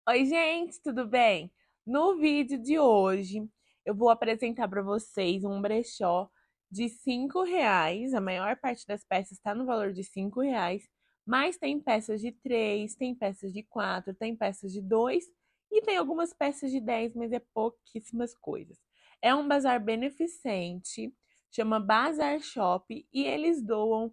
Oi, gente, tudo bem? No vídeo de hoje, eu vou apresentar para vocês um brechó de R$ 5. A maior parte das peças está no valor de R$ 5, mas tem peças de 3, tem peças de 4, tem peças de 2 e tem algumas peças de 10, mas é pouquíssimas coisas. É um bazar beneficente, chama Bazar Shop e eles doam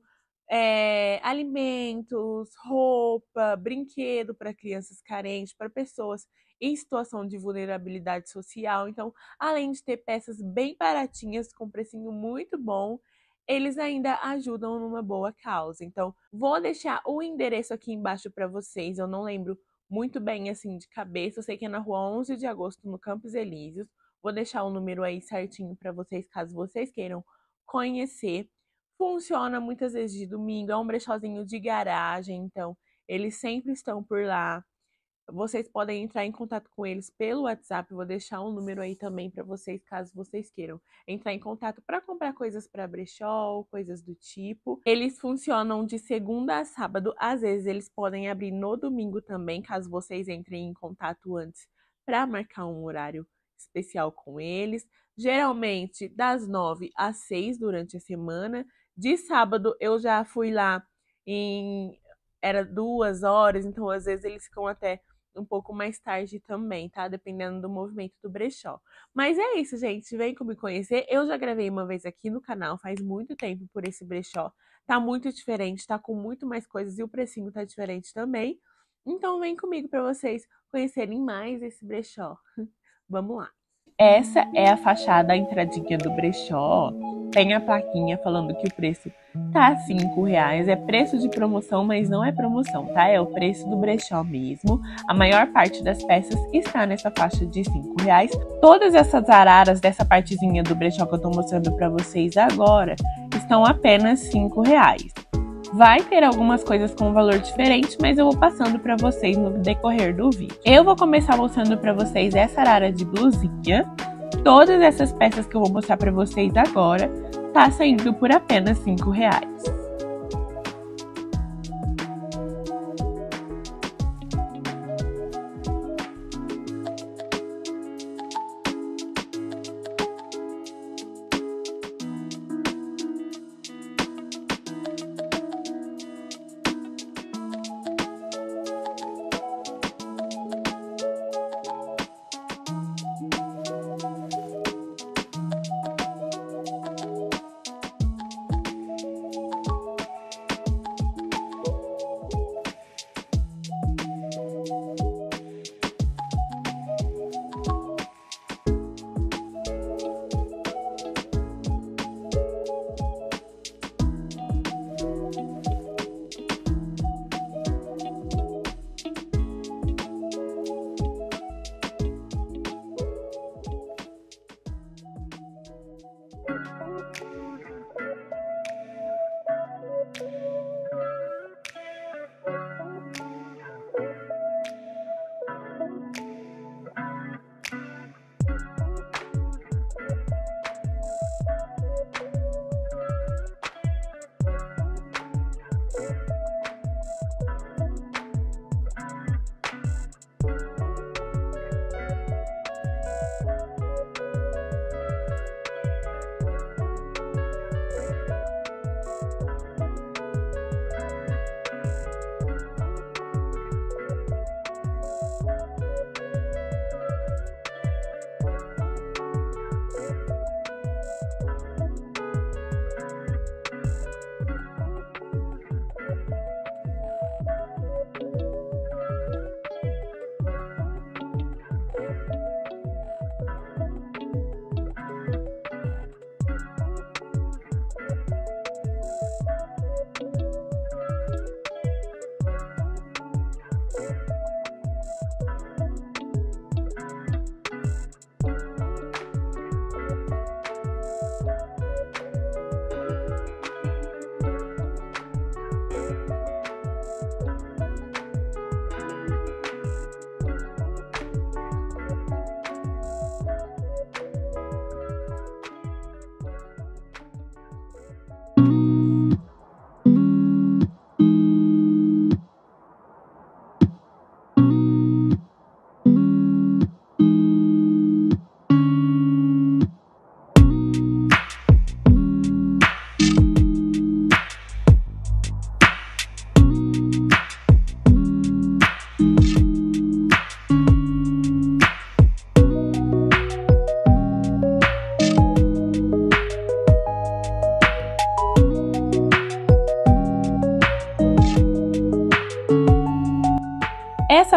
alimentos, roupa, brinquedo para crianças carentes, para pessoas em situação de vulnerabilidade social. Então, além de ter peças bem baratinhas, com precinho muito bom, eles ainda ajudam numa boa causa. Então, vou deixar o endereço aqui embaixo para vocês. Eu não lembro muito bem assim de cabeça. Eu sei que é na rua 11 de agosto, no Campos Elíseos. Vou deixar o número aí certinho para vocês, caso vocês queiram conhecer. Funciona muitas vezes de domingo, é um brechózinho de garagem, então eles sempre estão por lá. Vocês podem entrar em contato com eles pelo WhatsApp, vou deixar um número aí também para vocês, caso vocês queiram entrar em contato para comprar coisas para brechó, coisas do tipo. Eles funcionam de segunda a sábado, às vezes eles podem abrir no domingo também, caso vocês entrem em contato antes para marcar um horário especial com eles. Geralmente das 9 às 6 durante a semana. De sábado eu já fui lá em era 2 horas, então às vezes eles ficam até um pouco mais tarde também, tá? Dependendo do movimento do brechó. Mas é isso, gente. Vem comigo conhecer. Eu já gravei uma vez aqui no canal, faz muito tempo por esse brechó. Tá muito diferente, tá com muito mais coisas e o precinho tá diferente também. Então vem comigo para vocês conhecerem mais esse brechó. Vamos lá. Essa é a fachada, a entradinha do brechó. Tem a plaquinha falando que o preço tá R$ 5. É preço de promoção, mas não é promoção, tá? É o preço do brechó mesmo. A maior parte das peças está nessa faixa de R$ 5. Todas essas araras dessa partezinha do brechó que eu tô mostrando pra vocês agora estão apenas R$ 5. Vai ter algumas coisas com valor diferente, mas eu vou passando para vocês no decorrer do vídeo. Eu vou começar mostrando para vocês essa arara de blusinha. Todas essas peças que eu vou mostrar para vocês agora tá saindo por apenas R$ 5.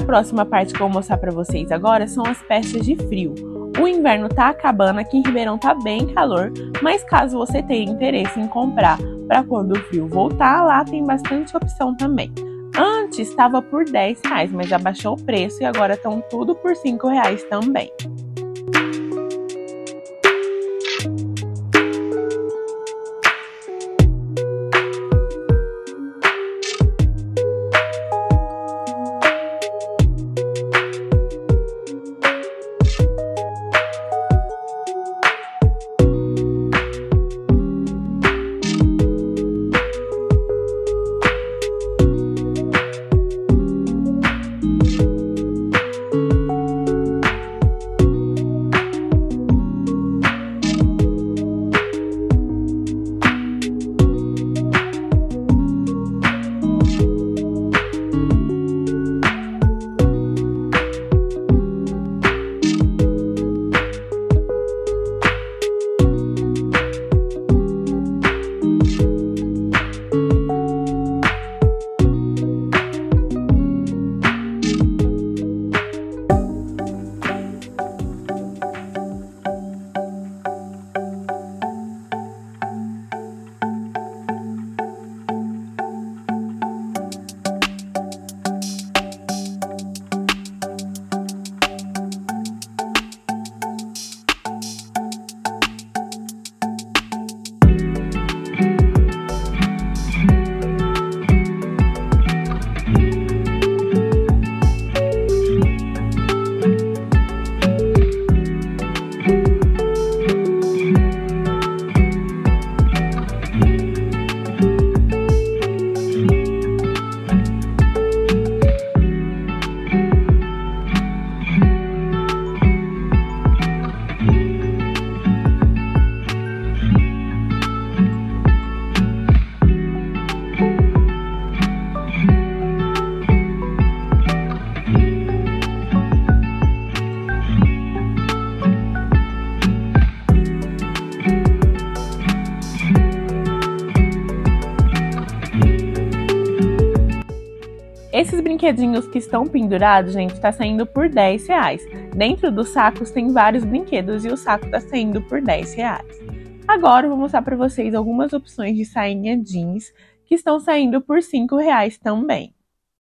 próxima parte que eu vou mostrar para vocês agora são as peças de frio. O inverno tá acabando, aqui em Ribeirão tá bem calor, mas caso você tenha interesse em comprar para quando o frio voltar, lá tem bastante opção também. Antes estava por R$10, mas já baixou o preço e agora estão tudo por R$5 também. Esses brinquedinhos que estão pendurados, gente, tá saindo por R$10. Dentro dos sacos tem vários brinquedos e o saco tá saindo por R$10. Agora eu vou mostrar para vocês algumas opções de sainha jeans que estão saindo por R$5 também.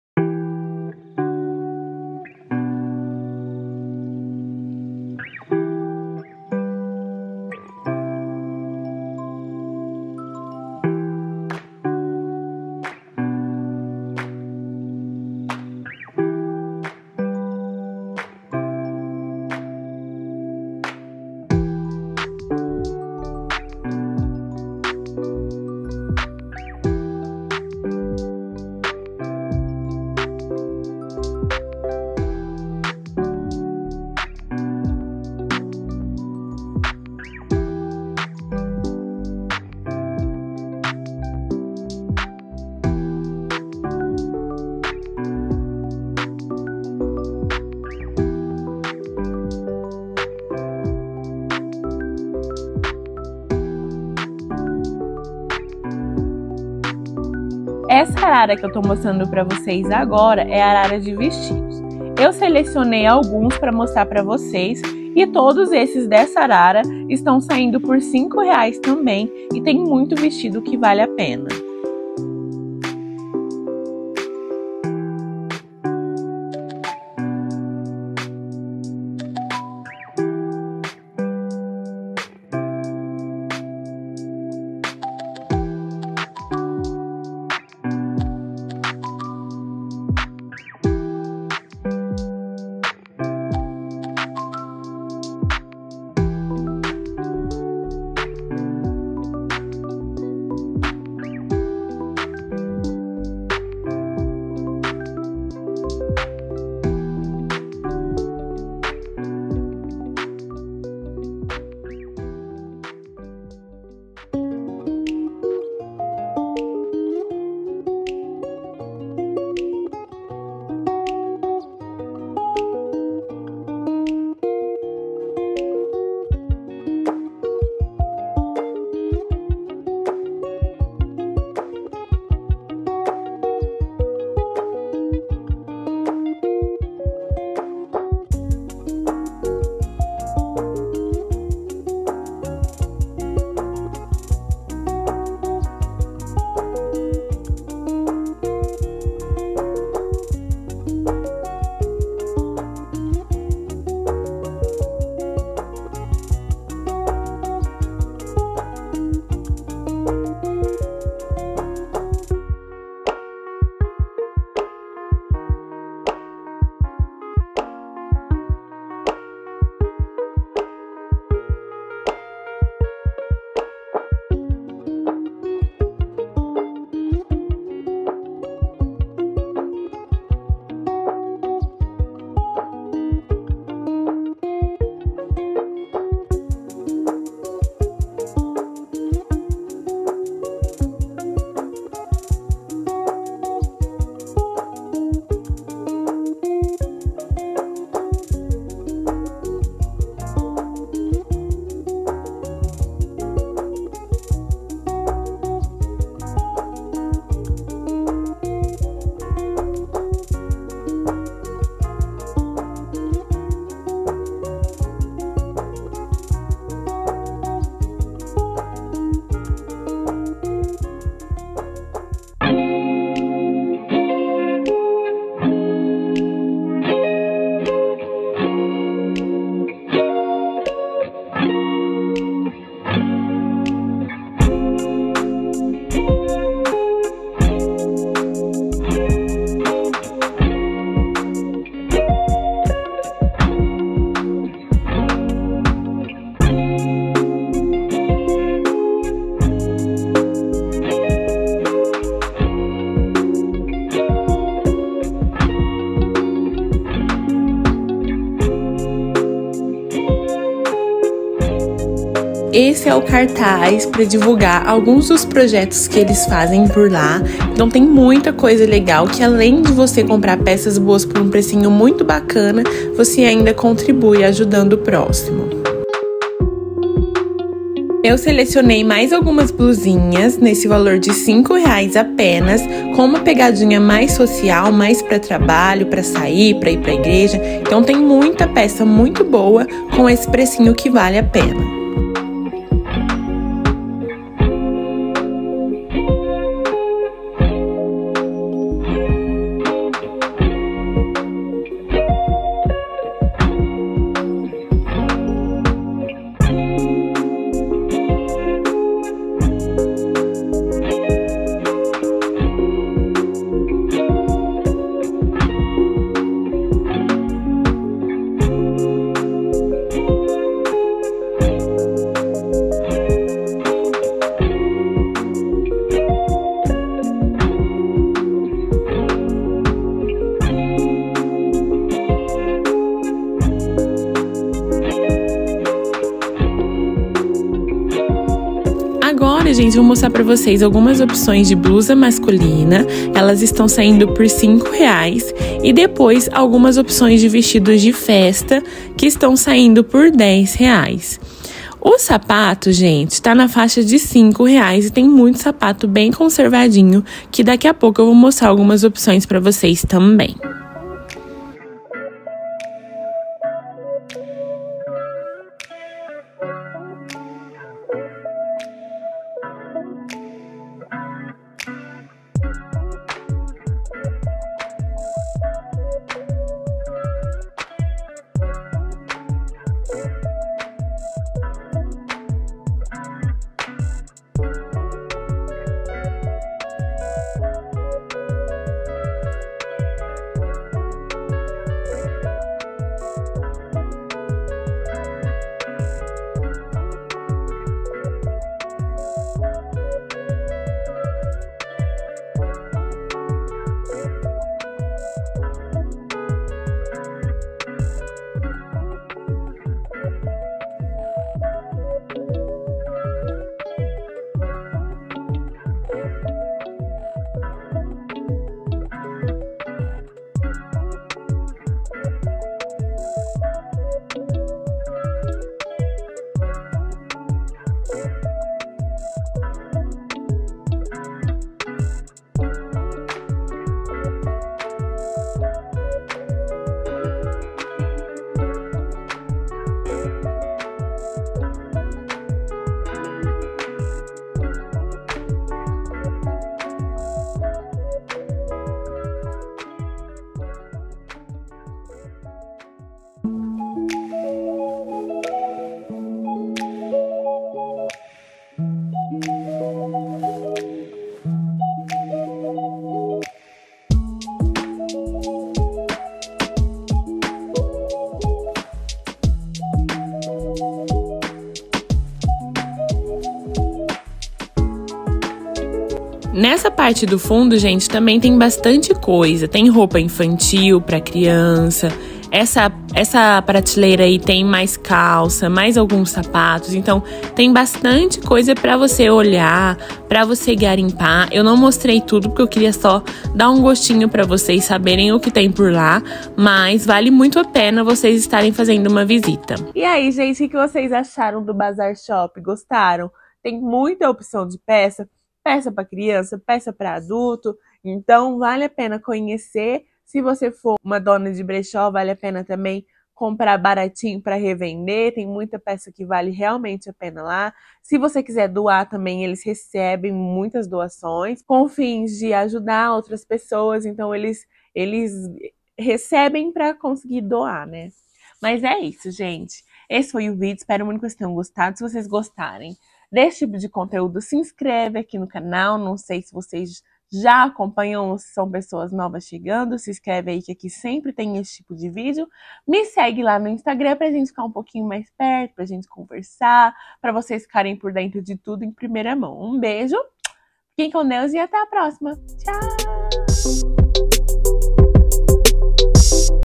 Essa arara que eu tô mostrando para vocês agora é a arara de vestidos. Eu selecionei alguns para mostrar para vocês e todos esses dessa arara estão saindo por R$5 também e tem muito vestido que vale a pena. esse é o cartaz para divulgar alguns dos projetos que eles fazem por lá. Então tem muita coisa legal que, além de você comprar peças boas por um precinho muito bacana, você ainda contribui ajudando o próximo. Eu selecionei mais algumas blusinhas nesse valor de R$5 apenas, com uma pegadinha mais social, mais para trabalho, para sair, para ir para a igreja. Então tem muita peça muito boa com esse precinho que vale a pena. Agora, gente, eu vou mostrar pra vocês algumas opções de blusa masculina. Elas estão saindo por R$5. E depois, algumas opções de vestidos de festa que estão saindo por R$10. O sapato, gente, tá na faixa de R$5 e tem muito sapato bem conservadinho, que daqui a pouco eu vou mostrar algumas opções pra vocês também. Nessa parte do fundo, gente, também tem bastante coisa. Tem roupa infantil para criança. Essa prateleira aí tem mais calça, mais alguns sapatos. Então, tem bastante coisa para você olhar, para você garimpar. Eu não mostrei tudo porque eu queria só dar um gostinho para vocês saberem o que tem por lá. Mas vale muito a pena vocês estarem fazendo uma visita. E aí, gente, o que vocês acharam do Bazar Shop? Gostaram? Tem muita opção de peça. Peça para criança, peça para adulto. Então, vale a pena conhecer. Se você for uma dona de brechó, vale a pena também comprar baratinho para revender. Tem muita peça que vale realmente a pena lá. Se você quiser doar também, eles recebem muitas doações com fins de ajudar outras pessoas. Então, eles recebem para conseguir doar, né? Mas é isso, gente. Esse foi o vídeo. Espero muito que vocês tenham gostado. Se vocês gostarem desse tipo de conteúdo, se inscreve aqui no canal. Não sei se vocês já acompanham ou se são pessoas novas chegando. Se inscreve aí que aqui sempre tem esse tipo de vídeo. Me segue lá no Instagram pra gente ficar um pouquinho mais perto, pra gente conversar, pra vocês ficarem por dentro de tudo em primeira mão. Um beijo, fiquem com Deus e até a próxima. Tchau!